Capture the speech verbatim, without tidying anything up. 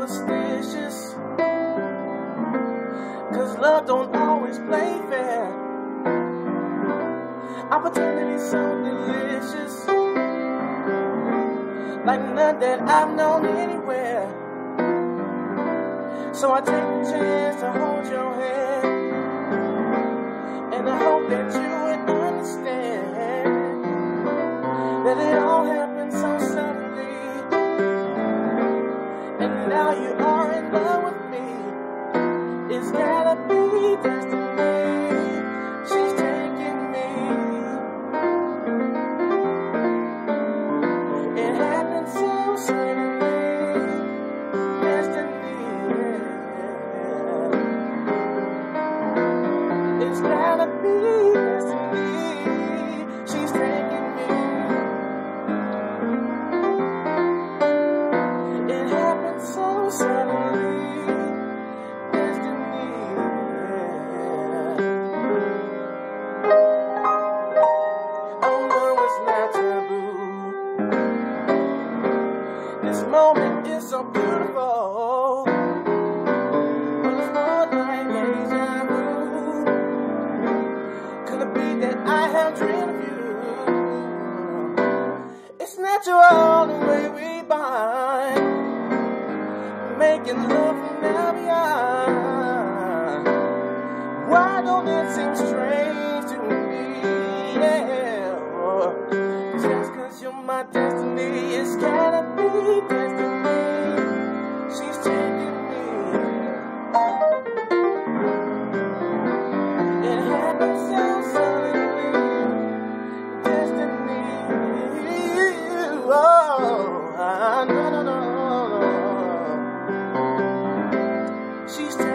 superstitious, cause love don't always play fair. Opportunity's so delicious, like none that I've known anywhere. So I take a chance to hold your hand, and I hope that you would understand that it all happened so suddenly, and now you are in love with me. It's gotta be destiny. She's taking me. It happened so suddenly. Destiny. It's gotta be destiny. She's taking me. It happened so suddenly. Destiny. Oh no, it's not taboo. This moment is so beautiful, but it's more like deja vu. Could it be that I have dreamed of you? It's natural the way we bind, making love from now beyond. Why don't it seem strange to me? Yeah, just cause you're my destiny. It's gotta be destiny. She's taking me. It happened so suddenly. Destiny. Oh, no, no, no, no. She's